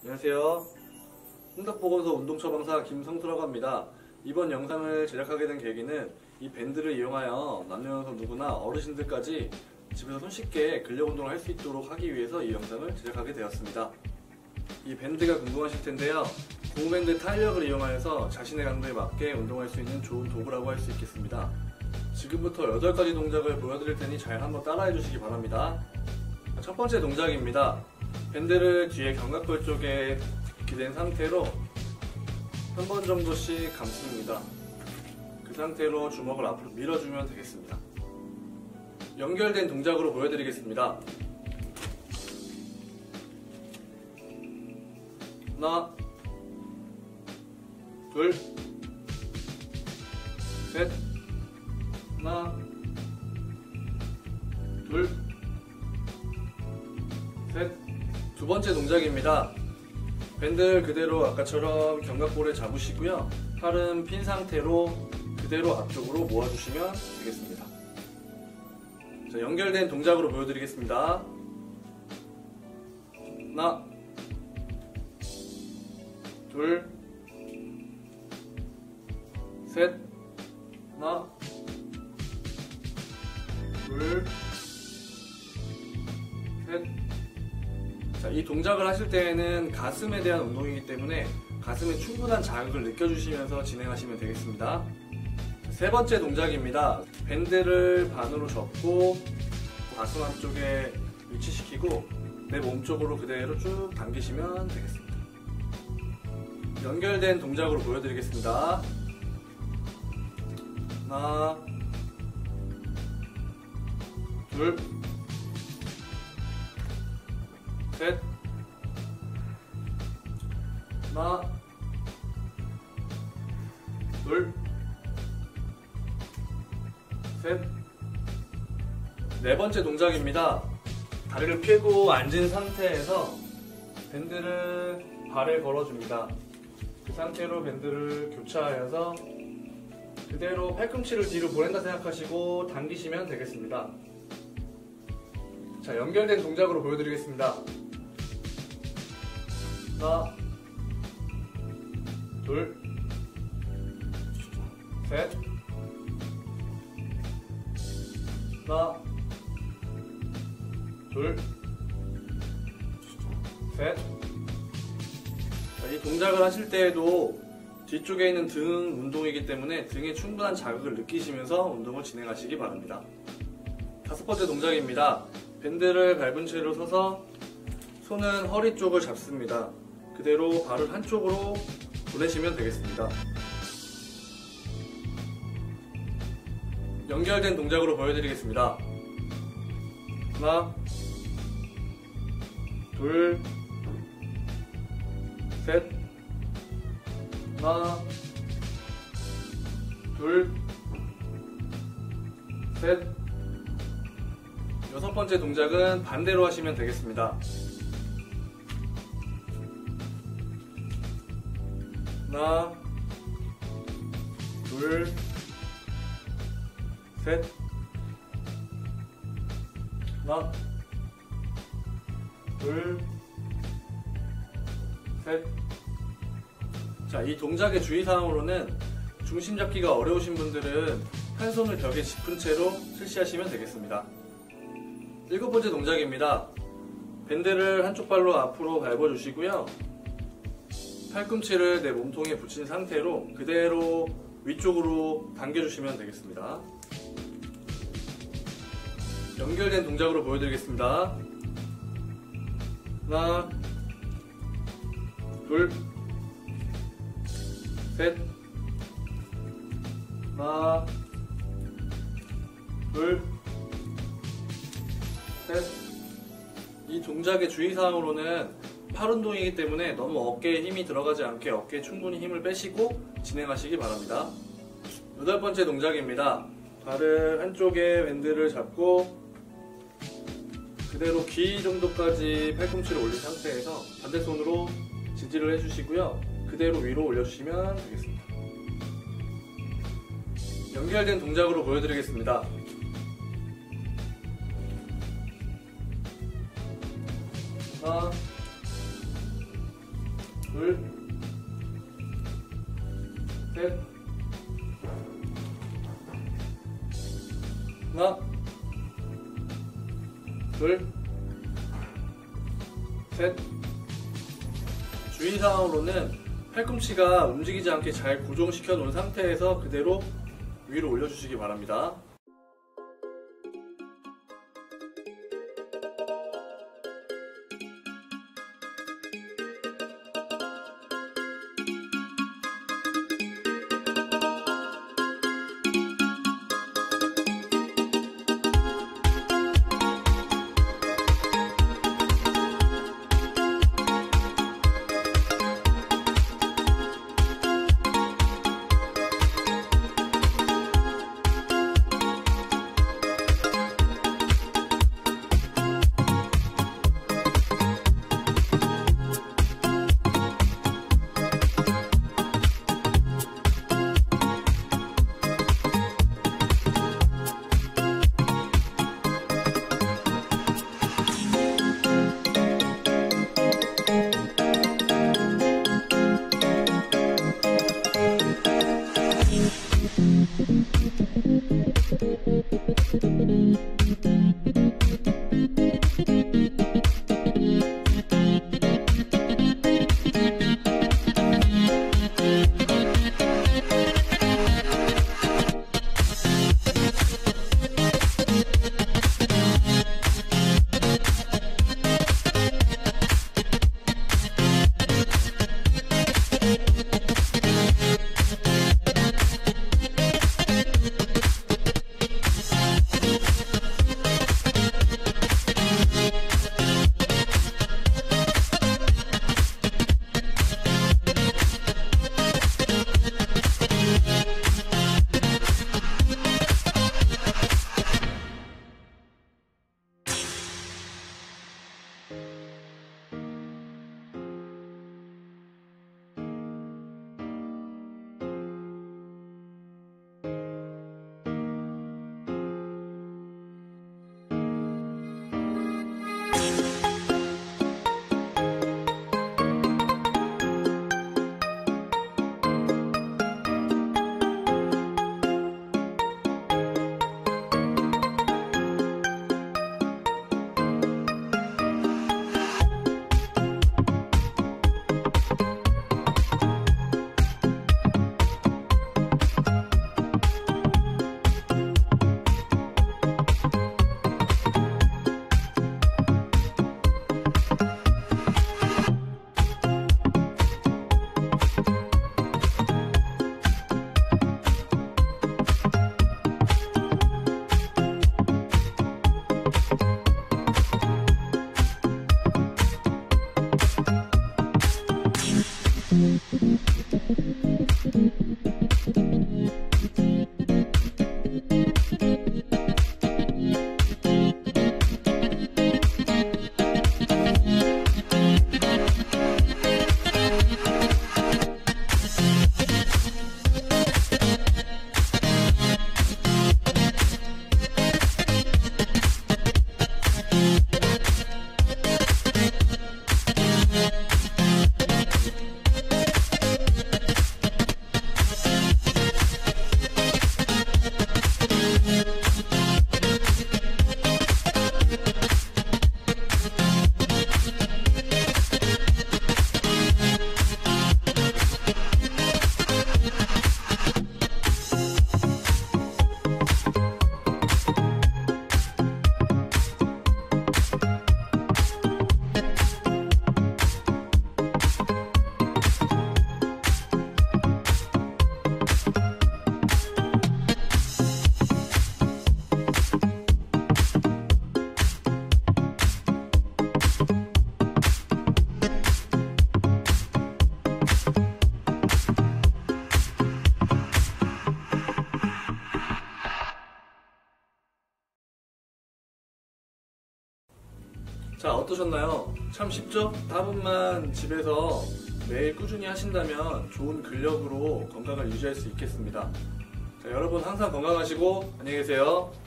안녕하세요. 흥덕보건소 운동처방사 김성수라고 합니다. 이번 영상을 제작하게 된 계기는 이 밴드를 이용하여 남녀노소 누구나 어르신들까지 집에서 손쉽게 근력 운동을 할 수 있도록 하기 위해서 이 영상을 제작하게 되었습니다. 이 밴드가 궁금하실 텐데요. 고무밴드 탄력을 이용하여서 자신의 강도에 맞게 운동할 수 있는 좋은 도구라고 할 수 있겠습니다. 지금부터 8가지 동작을 보여드릴 테니 잘 한번 따라해 주시기 바랍니다. 첫 번째 동작입니다. 밴드를 뒤에 견갑골 쪽에 기댄 상태로 한 번 정도씩 감습니다. 그 상태로 주먹을 앞으로 밀어주면 되겠습니다. 연결된 동작으로 보여드리겠습니다. 하나, 둘, 셋, 하나, 둘, 셋. 두 번째 동작입니다. 밴드를 그대로 아까처럼 견갑골에 잡으시고요. 팔은 핀 상태로 그대로 앞쪽으로 모아주시면 되겠습니다. 자, 연결된 동작으로 보여드리겠습니다. 하나, 둘, 셋, 하나, 둘, 셋. 자, 이 동작을 하실 때에는 가슴에 대한 운동이기 때문에 가슴에 충분한 자극을 느껴주시면서 진행하시면 되겠습니다. 세 번째 동작입니다. 밴드를 반으로 접고 가슴 안쪽에 위치시키고 내 몸쪽으로 그대로 쭉 당기시면 되겠습니다. 연결된 동작으로 보여드리겠습니다. 하나, 둘, 셋, 하나, 둘, 셋. 네 번째 동작입니다. 다리를 펴고 앉은 상태에서 밴드를 발에 걸어줍니다. 그 상태로 밴드를 교차하여서 그대로 팔꿈치를 뒤로 보낸다 생각하시고 당기시면 되겠습니다. 자, 연결된 동작으로 보여드리겠습니다. 하나, 둘, 셋, 하나, 둘, 셋. 자, 이 동작을 하실 때에도 뒤쪽에 있는 등 운동이기 때문에 등에 충분한 자극을 느끼시면서 운동을 진행하시기 바랍니다. 다섯 번째 동작입니다. 밴드를 밟은 채로 서서 손은 허리 쪽을 잡습니다. 그대로 발을 한쪽으로 보내시면 되겠습니다. 연결된 동작으로 보여드리겠습니다. 하나, 둘, 셋, 하나, 둘, 셋. 여섯 번째 동작은 반대로 하시면 되겠습니다. 하나, 둘, 셋, 하나, 둘, 셋. 자, 이 동작의 주의사항으로는 중심 잡기가 어려우신 분들은 한 손을 벽에 짚은 채로 실시하시면 되겠습니다. 일곱 번째 동작입니다. 밴드를 한쪽 발로 앞으로 밟아주시고요. 팔꿈치를 내 몸통에 붙인 상태로 그대로 위쪽으로 당겨주시면 되겠습니다. 연결된 동작으로 보여드리겠습니다. 하나, 둘, 셋, 하나, 둘, 셋. 이 동작의 주의사항으로는 팔 운동이기 때문에 너무 어깨에 힘이 들어가지 않게 어깨에 충분히 힘을 빼시고 진행하시기 바랍니다. 여덟 번째 동작입니다. 발을 한쪽에 밴드를 잡고 그대로 귀 정도까지 팔꿈치를 올린 상태에서 반대손으로 지지를 해주시고요. 그대로 위로 올려주시면 되겠습니다. 연결된 동작으로 보여드리겠습니다. 하나, 둘, 셋, 하나, 둘, 셋. 주의사항으로는 팔꿈치가 움직이지 않게 잘 고정시켜 놓은 상태에서 그대로 위로 올려주시기 바랍니다. 자, 어떠셨나요? 참 쉽죠? 다분만 집에서 매일 꾸준히 하신다면 좋은 근력으로 건강을 유지할 수 있겠습니다. 자, 여러분 항상 건강하시고 안녕히 계세요.